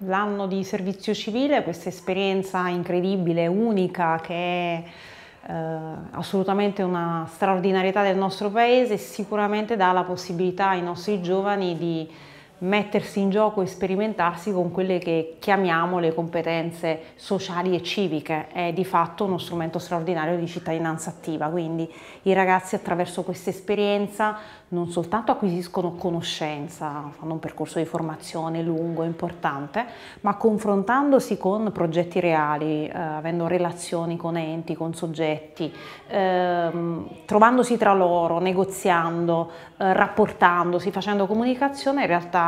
l'anno di servizio civile, questa esperienza incredibile, unica, che è assolutamente una straordinarietà del nostro paese, sicuramente dà la possibilità ai nostri giovani di mettersi in gioco e sperimentarsi con quelle che chiamiamo le competenze sociali e civiche. È di fatto uno strumento straordinario di cittadinanza attiva, quindi i ragazzi attraverso questa esperienza non soltanto acquisiscono conoscenza, fanno un percorso di formazione lungo, importante, ma confrontandosi con progetti reali, avendo relazioni con enti, con soggetti, trovandosi tra loro, negoziando, rapportandosi, facendo comunicazione, in realtà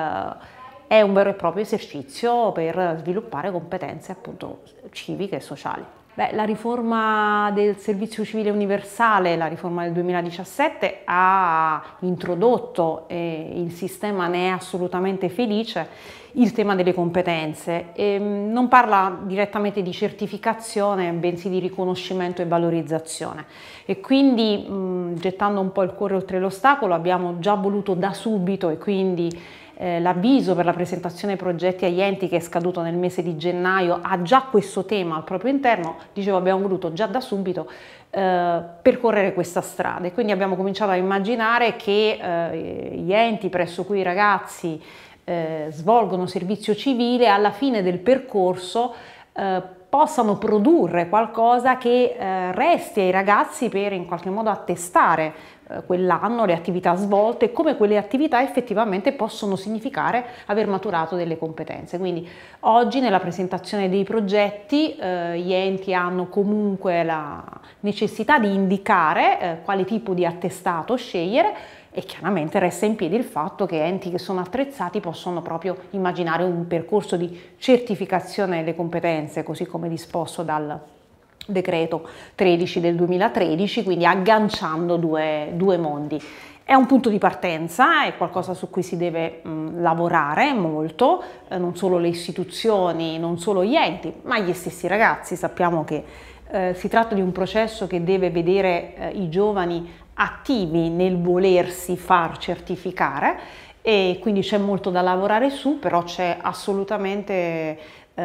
è un vero e proprio esercizio per sviluppare competenze appunto civiche e sociali. Beh, la riforma del servizio civile universale, la riforma del 2017, ha introdotto, e il sistema ne è assolutamente felice, il tema delle competenze. Non parla direttamente di certificazione, bensì di riconoscimento e valorizzazione. E quindi, gettando un po' il cuore oltre l'ostacolo, abbiamo già voluto da subito, e quindi l'avviso per la presentazione dei progetti agli enti, che è scaduto nel mese di gennaio, ha già questo tema al proprio interno. Dicevo, abbiamo voluto già da subito percorrere questa strada, e quindi abbiamo cominciato a immaginare che gli enti presso cui i ragazzi svolgono servizio civile alla fine del percorso possano produrre qualcosa che resti ai ragazzi per in qualche modo attestare quell'anno le attività svolte e come quelle attività effettivamente possono significare aver maturato delle competenze. Quindi oggi nella presentazione dei progetti gli enti hanno comunque la necessità di indicare quale tipo di attestato scegliere, e chiaramente resta in piedi il fatto che enti che sono attrezzati possono proprio immaginare un percorso di certificazione delle competenze, così come disposto dal decreto 13 del 2013, quindi agganciando due mondi. È un punto di partenza, è qualcosa su cui si deve lavorare molto, non solo le istituzioni, non solo gli enti, ma gli stessi ragazzi. Sappiamo che si tratta di un processo che deve vedere i giovani attivi nel volersi far certificare, e quindi c'è molto da lavorare su, però c'è assolutamente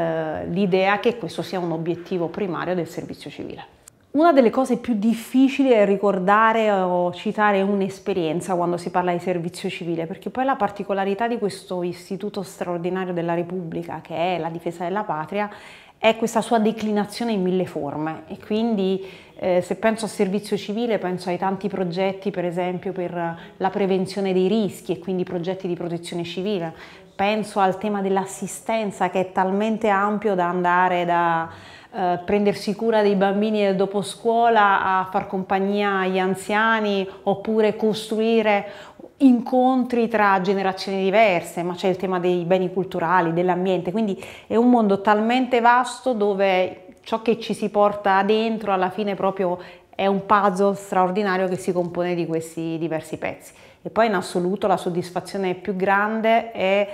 l'idea che questo sia un obiettivo primario del servizio civile. Una delle cose più difficili è ricordare o citare un'esperienza quando si parla di servizio civile, perché poi la particolarità di questo istituto straordinario della Repubblica, che è la difesa della patria, è questa sua declinazione in mille forme. E quindi se penso al servizio civile penso ai tanti progetti, per esempio per la prevenzione dei rischi, e quindi progetti di protezione civile. Penso al tema dell'assistenza, che è talmente ampio da andare da prendersi cura dei bambini del doposcuola a far compagnia agli anziani, oppure costruire incontri tra generazioni diverse, ma c'è il tema dei beni culturali, dell'ambiente, quindi è un mondo talmente vasto dove ciò che ci si porta dentro alla fine proprio è un puzzle straordinario che si compone di questi diversi pezzi. E poi in assoluto la soddisfazione più grande è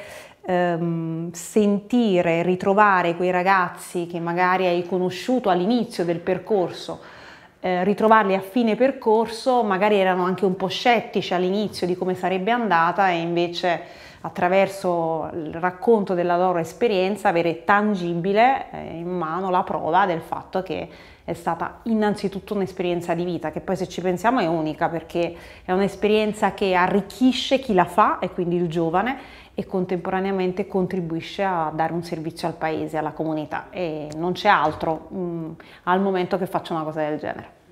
sentire, ritrovare quei ragazzi che magari hai conosciuto all'inizio del percorso, ritrovarli a fine percorso, magari erano anche un po' scettici all'inizio di come sarebbe andata, e invece attraverso il racconto della loro esperienza avere tangibile in mano la prova del fatto che è stata innanzitutto un'esperienza di vita, che poi se ci pensiamo è unica, perché è un'esperienza che arricchisce chi la fa, e quindi il giovane, e contemporaneamente contribuisce a dare un servizio al paese, alla comunità, e non c'è altro al momento che faccia una cosa del genere.